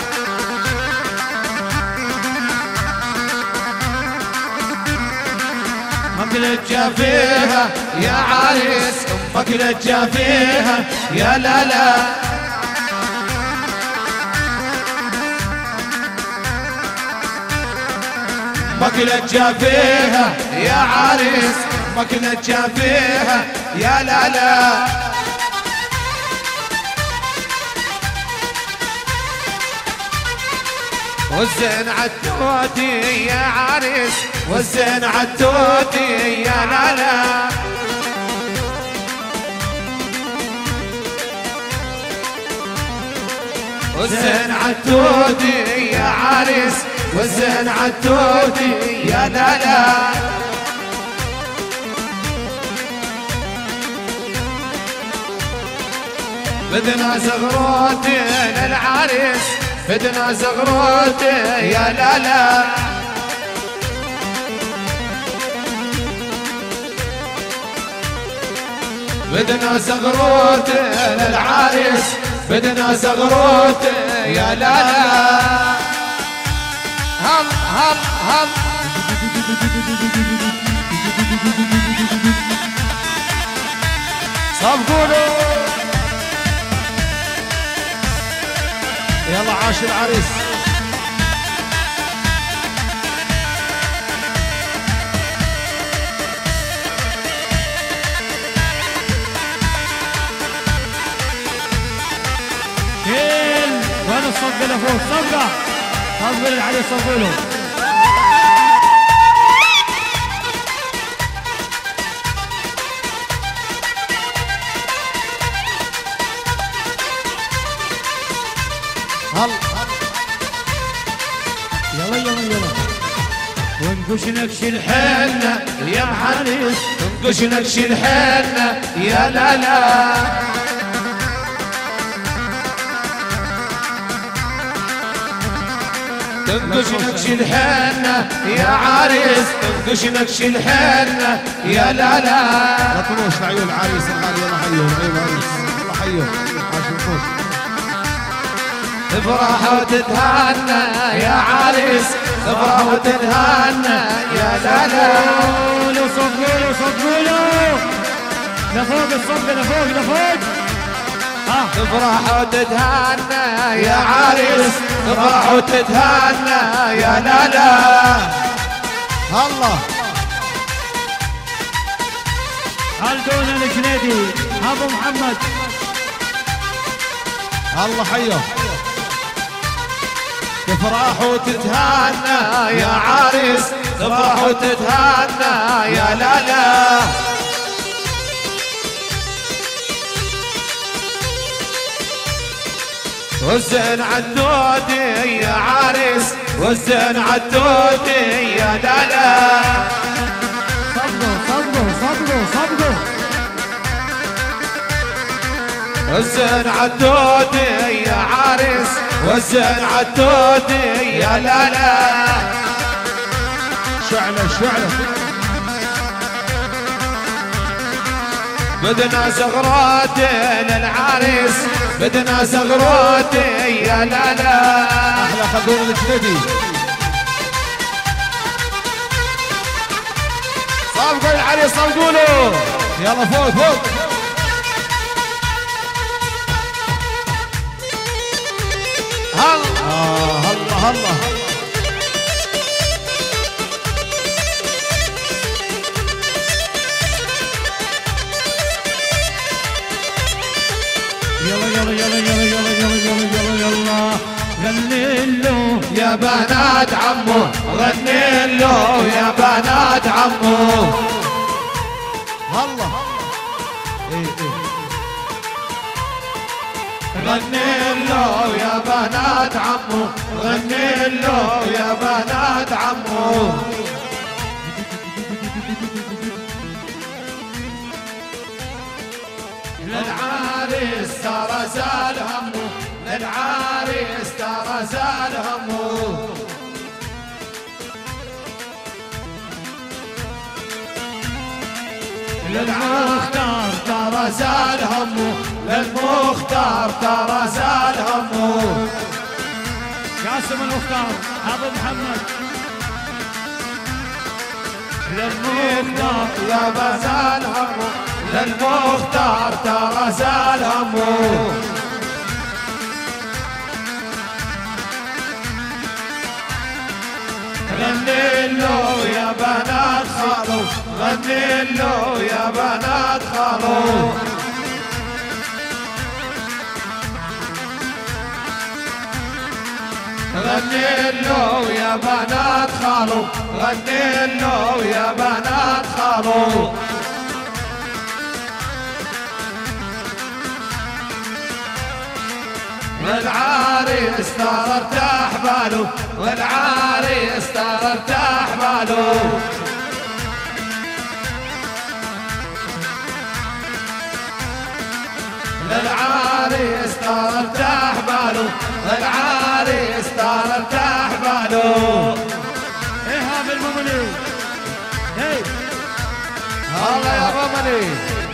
امك لتجافيها يا عريس امك لتجافيها يا لا لا امك لتجافيها يا عريس امك لتجافيها يا لا لا والزين عالتوتي يا عريس والزين عالتوتي يا لا لا والزين عالتوتي يا عريس والزين عالتوتي يا لا لا بدنا زغروتي للعريس بدنا زغروتي يا لا لا بدنا زغروتي للعريس بدنا زغروتي يا لا لا هل هل هل صفقولوا يلا عاش العريس شيل وين الصفقة لفوق صفقة صفقوا للعريس صفقوا له هل يلا يلا يلا وانقش نكش الحنة يا عريس انقش نكش الحنة يا لا لا تنقش نكش الحنة يا عريس تنقش نكش الحنة يا لا لا لا تروش لعيون العريس الغالي يلا حيهم عيون العريس يلا حيهم عاشوا تفرح وتتهنى يا عريس تفرح وتتهنى يا لا لا صفقوا صفقوا صفقوا لفوق الصفقة لفوق لفوق ها تفرح وتتهنى يا عريس تفرح وتتهنى يا لا لا الله خلدون الجنيدي ابو محمد الله حيه تفرح وتتهنى يا عريس تفرح وتتهنى يا لا لا والزين عالتوتي يا عريس والزين عالتوتي يا لا لا صفقوا صفقوا صفقوا صفقوا والزين عالتوتي يا عريس والزين عالتوتي يا لا لا شعلة شعلة بدنا زغراتي للعريس بدنا زغراتي يا لا لا احلى خلدون الجديدي صفقوا العريس صفقوا له يلا فوق فوق هلا آه هلا هلا يلا يلا يلا يلا يلا يلا يلا يلا غني له يا بنات عمو غني له يا بنات عمو هلا ايه ايه غني له يا بنات عمو غني له يا بنات عمو للعريس ترى زال همه للعريس ترى زال همه للمختار ترى زال همه للمختار ترى زال همه قاسم المختار ابو محمد للمختار يا بزال همه للمختار ترى زال همه غني له يا بنات خالو غني له يا بنات خالو غني له يا بنات خالو غني له يا بنات خالو والعريس ترى ارتاح باله والعريس ترى ارتاح باله للعريس ترى ارتاح باله والعريس ترى ارتاح باله ايهاب المملي ايه الله يا مملي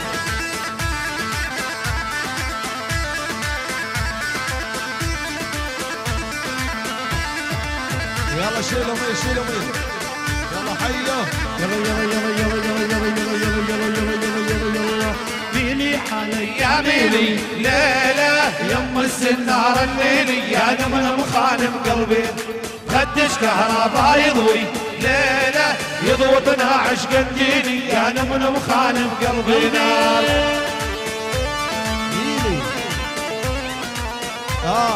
يلا شيلوا مي شيلوا مي يلا حيوا يلا يلا يلا يلا يلا يلا يلا يلا يلا يلا يلا يلا ميلي علي يا ميلي ليلة يم السنار الليلي يا نمر مخالم قلبي خدش كهرباء يضوي ليلة يضوطنا عشق ديني يا نمر مخالم قلبي نار ميلي اه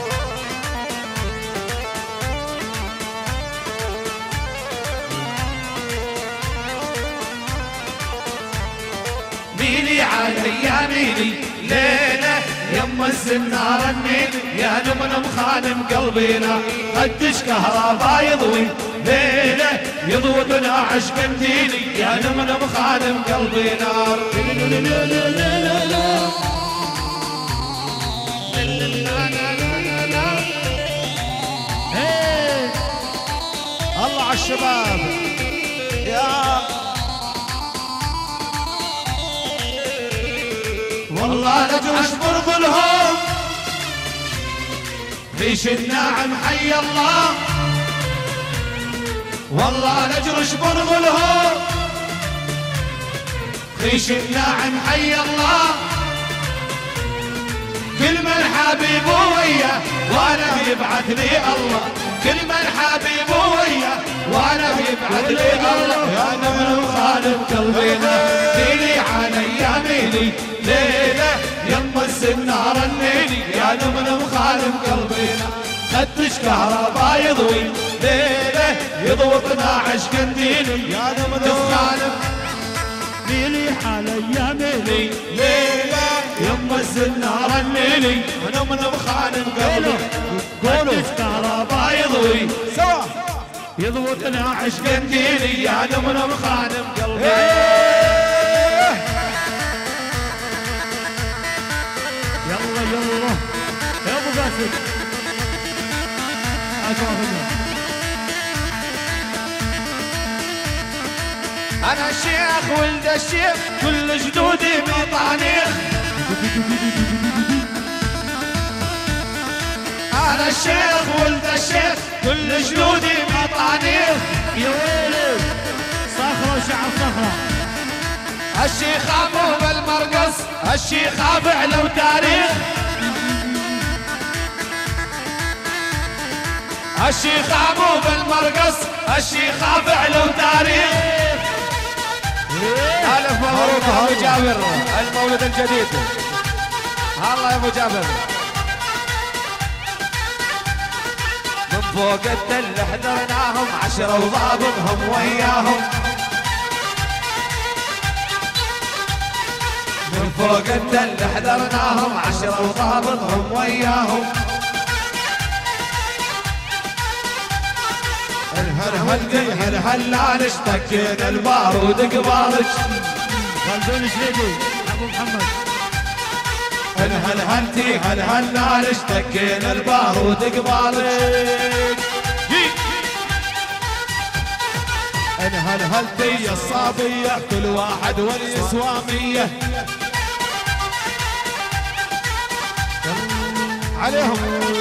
ميلي علي يا ميلي ليلة يم السنار النيل يا نمن مخانم قلبينا قدش كهرباء يضوي ليلة يضوطنا عشق ديني يا نمن مخانم قلبينا الله على الشباب يا والله نجرش برضلهم ريش الناعم حي الله والله نجرش برضلهم ريش الناعم حي الله كل من حبيب وياه وانا بيبعث لي الله كل من حبيب وياه وانا بيبعث لي الله يا نمر وخالف قلبينا ميلي علي يا ميلي ليلة يم السنار الليلي يا نمر وخالف قلبينا خدش كهرباء يضوي ليلة يضوطنا عشق ديني يا نمر وخالف ميلي علي يا ميلي ليلة يم السنار الليلي ونمر وخالف قلبي قولوا كهرباء يضوي سوا يضوطنا عشق ديني يا نمر وخالف قلبي يلا يلا يا ابو قاسم انا الشيخ ولد الشيخ كل جدودي مطانيخ. انا الشيخ ولد الشيخ كل جدودي مطانيخ. يا ويلي صخرة وشعر صخرة. الشيخ ابو بالمرقص الشيخ فعل وتاريخ. الشيخ ابو بالمرقص الشيخ فعل وتاريخ. الف مبروك ابو جابر المولد الجديد. الله يا ابو جابر. من فوق التل حضرناهم عشرة وضابطهم وياهم. من فوق التل حضرناهم عشرة وضابطهم وياهم. هل هل هل هل لا نشتكينا البارود قبالك. خلدون شريدي ابو محمد. هل هل هل تي هل هل لا نشتكينا البارود قبالك. هل هل هل تي الصابية كل واحد واليسوامية عليهم.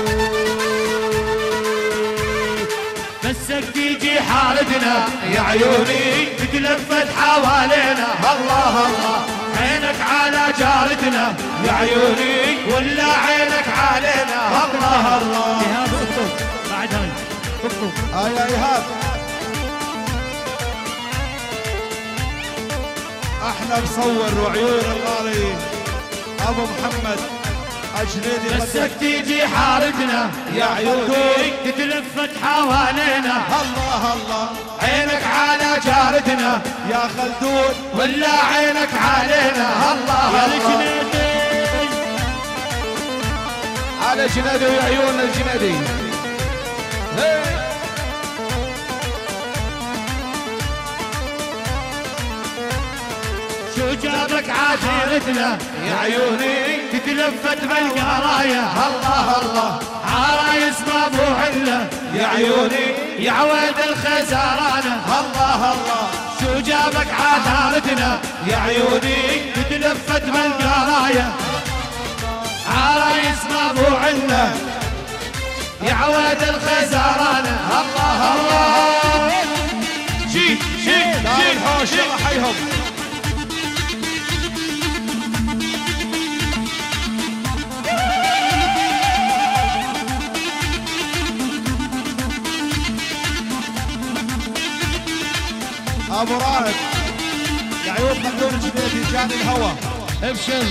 مسك تيجي حالتنا يا عيوني تتلفت حوالينا. الله الله عينك على جارتنا يا عيوني ولا عينك علينا. الله الله. ايهاب اطلب بعد هاي اطلب. آه يا ايهاب احلى مصور وعيون الغالي ابو محمد اجنيدي. مسك تيجي حارتنا يا عيوني تتلفت حوالينا. الله الله عينك على جارتنا يا خلدون ولا عينك علينا. الله يا الجنيدي على جنيدي وعيون الجنيدي. شو جابك عاشيرتنا يا عيوني تتلفت بالقرايا. الله الله عرايس ما ابو حله يا عيوني يا عويد الخزارانه. الله الله شو جابك عاشيرتنا يا عيوني تتلفت بالقرايا. عرايس ما ابو حله يا عويد الخزارانه. الله الله. جي جي جي الحوش يلا حيهم. ابو راهب يا عيون خلدون الجنيدي جاني الهوى. ابشر.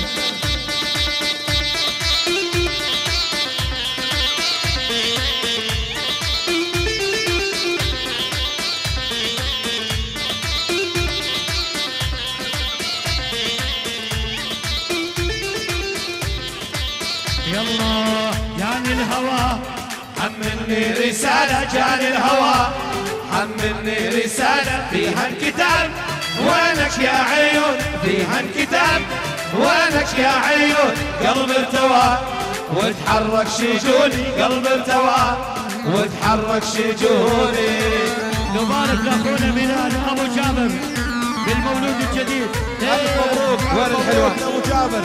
يلا جاني الهوى حملني رسالة جاني الهوى. حملني رسالة فيها الكتاب وينك يا عيون. فيها الكتاب وينك يا عيون. قلب ارتوى وتحرك شجوني. قلب ارتوى وتحرك شجوني. نبارك لاخونا بلال ابو جابر بالمولود الجديد. الف مبروك. وين الحلوة ابو جابر.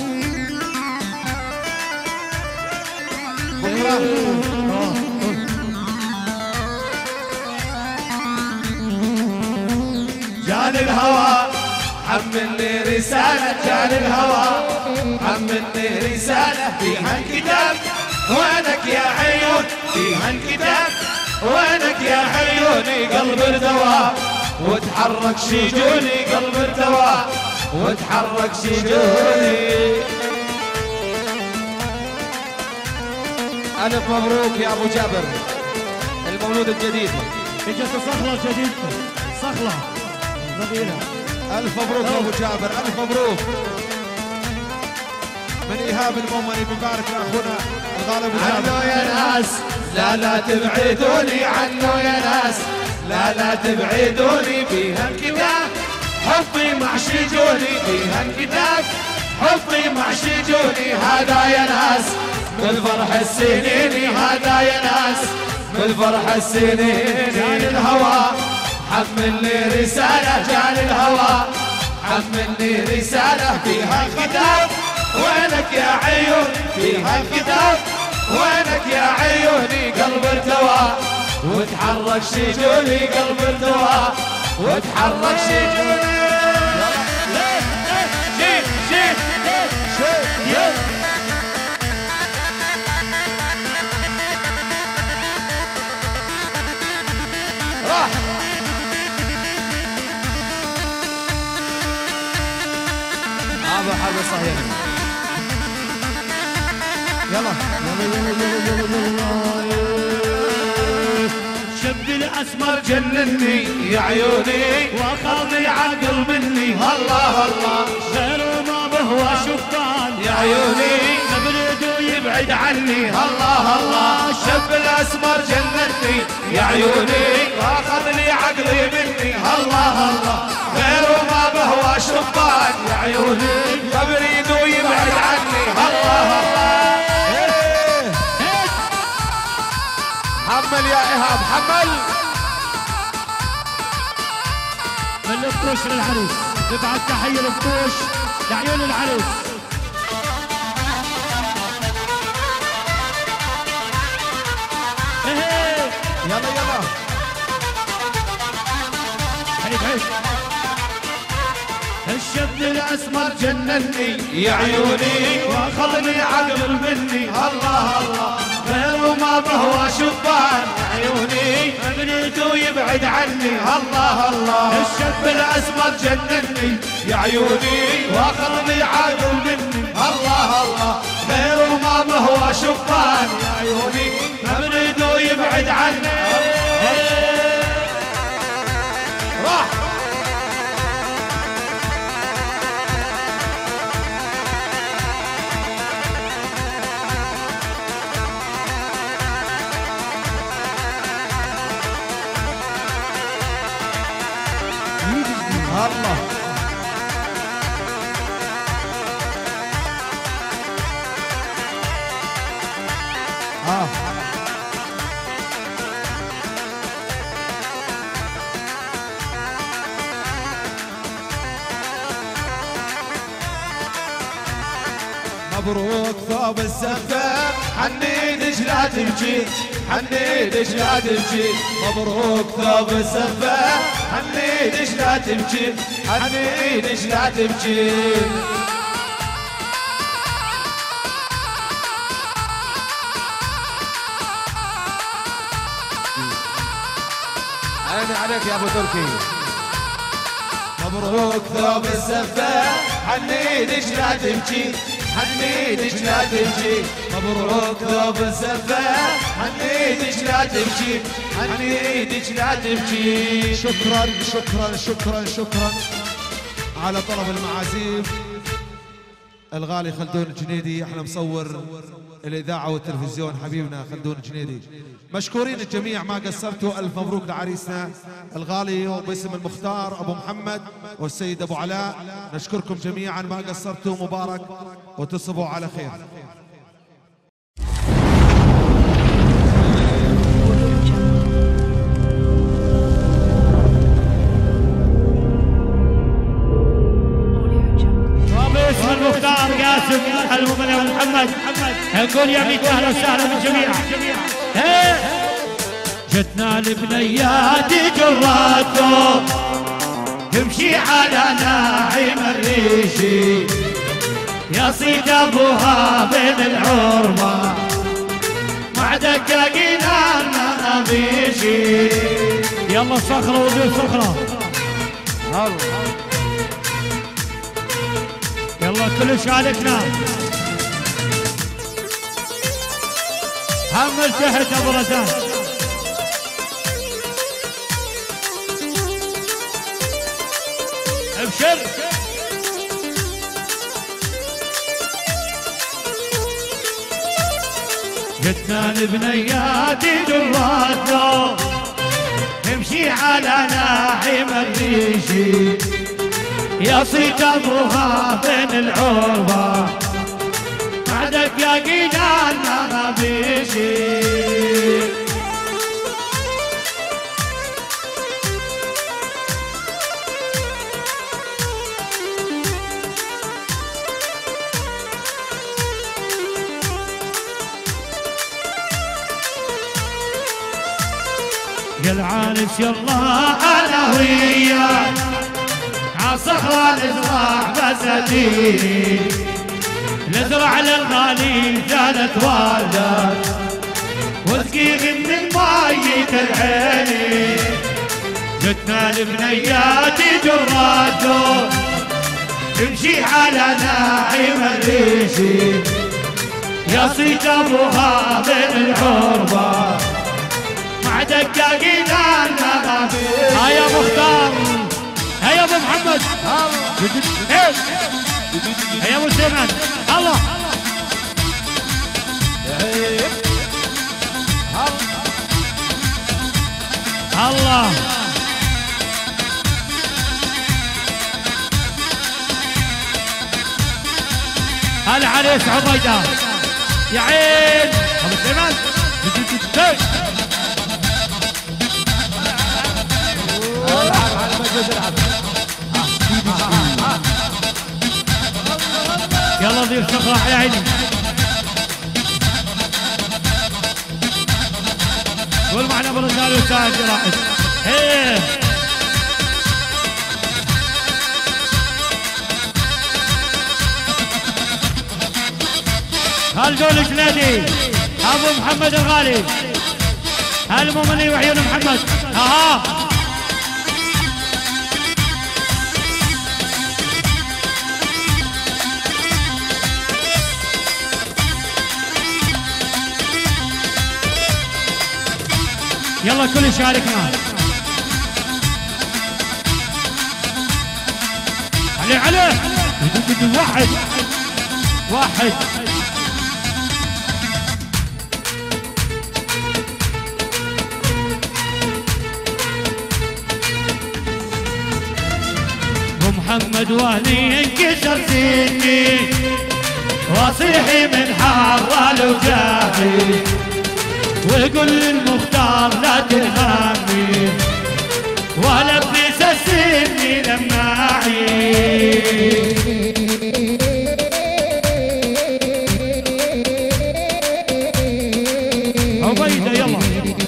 جاني الهوى حملني رسالة. جاني الهوى حملني رسالة فيها الكتاب وينك يا عيون. فيها الكتاب وينك يا عيوني. قلب ارتوى وتحرك شجوني. قلب ارتوى وتحرك شجوني. ألف مبروك يا أبو جابر المولود الجديد. اجت صخرة جديدة صخرة نبيلة. ألف مبروك يا أبو جابر. ألف مبروك من إيهاب المؤمني. ببارك لأخونا الغالي أبو جابر. عنه يا ناس لا لا تبعدوني عنه يا ناس. لا لا تبعدوني. فيها الكتاب حطي مع شجوني. فيها الكتاب حطي مع شجوني. هذا يا ناس كل فرح السنين. هذا يا ناس كل فرح السنين. جاني الهوى حملني رسالة جاني الهوى، حملني رسالة فيها الكتاب، وينك يا عيون فيها الكتاب، وينك يا عيوني قلب ارتوى، وتحرك شجوني قلب ارتوى، وتحرك شجوني. شيل شيل شيل راح هذا حاجة صحيحة. يلا يلا يلا يلا يلا. شب الاسمر جنني يا عيوني، واخذني عقل مني الله الله، غير ما بهوى شبان يا عيوني، مبرد يبعد عني الله الله. شب الاسمر جنني يا عيوني، واخذني عقلي مني الله الله، غير ما بهوى شبان يا عيوني، مبرد يبعد عني الله الله. حمل يا إيهاب حمل. من الفطوش للعروس، نبعت تحية للفطوش لعيون العروس. ايه يلا يلا حليف عيش. الشب الاسمر جنني يا عيوني، واخذني عقل مني الله الله، غير ما بهوى شبان يا عيوني، ابنيته يبعد عني الله الله. الشب الاسمر جنني يا عيوني، واخذني عقل مني الله الله، غير ما بهوى شبان يا عيوني، ابنيته يبعد عني. راح الله. اه مبروك ثوب الزفة، حنيدش لا تبكي، حنيدش لا تبكي، مبروك ثوب الزفة، حنيدش لا تبكي، حنيدش لا تبكي. عيني عليك يا ابو تركي. مبروك ثوب الزفة، حنيدش لا تبكي، حنيدش لا تبكي، مبروك ثوب الزفة، حنيدش لا تبكي، حنيدش لا تبكي. شكرا شكرا شكرا شكرا على طلب المعازيم الغالي خلدون الجنيدي، احنا مصور الاذاعه والتلفزيون حبيبنا خلدون الجنيدي. مشكورين الجميع ما قصرتوا، الف مبروك لعريسنا الغالي وباسم المختار ابو محمد والسيد ابو علاء، نشكركم جميعا ما قصرتوا، مبارك وتصبوا على خير. وباسم المختار قاسم المؤمن ابو محمد نقول يا ميت اهلا وسهلا بالجميع. جتنا لبنيات جراتهم تمشي على ناعم الريشي، يا صيد ابوها بين العربة مع دقاقنا النبيشي. يلا صخرة وزير صخرة يلا كلش عليكنا. حمل تحت ابو رزان. ابشر جتنا البنيات جراتهم تمشي على ناعم الريشي، يا صيت ابوها بين العربة مع دقاقنا النبيشي. يا العانس يلا انا وياك عالصخرة نزرع بساتين نزرع للغالي ثلاث وردات وسقيق من مية العين جتنا البنيات جراتو تمشي على ناعم الريشي يا صيت ابوها من العربة مع دقاقين النغافير. هيا مختار هيا ابو محمد هيا ابو سليمان الله الله هلا عريس عبيدة يا عين ابو سليمان يلا ضيف صخرة يا عيني قول معنا بالرجال والساعد رائد ايه هالجول جنيدي ابو محمد الغالي هالمؤمنين وعيون محمد اها يلا كل يشاركنا عليه عليه واحد واحد ومحمد واهلي انكسر سني واصيحي من حرال وجاحي ويقول للمختار لا تنهمي ولا بنيس السني لما اعيش عبيدة يلا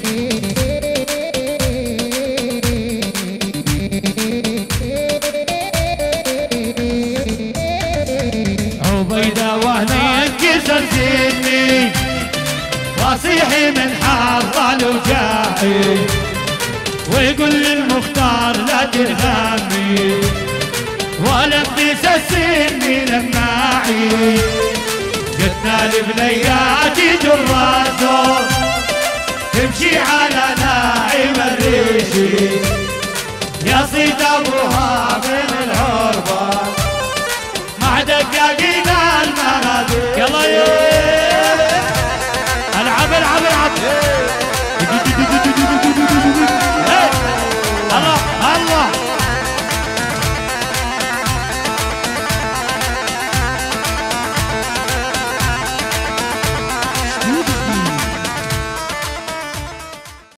عبيدة واهلي انكسر سني واصيحي من حرال وجاحي ويقول للمختار لا ترهمي ولا بنيس السني لما اعيش جتنا البنيات جراتو تمشي على ناعم الريشي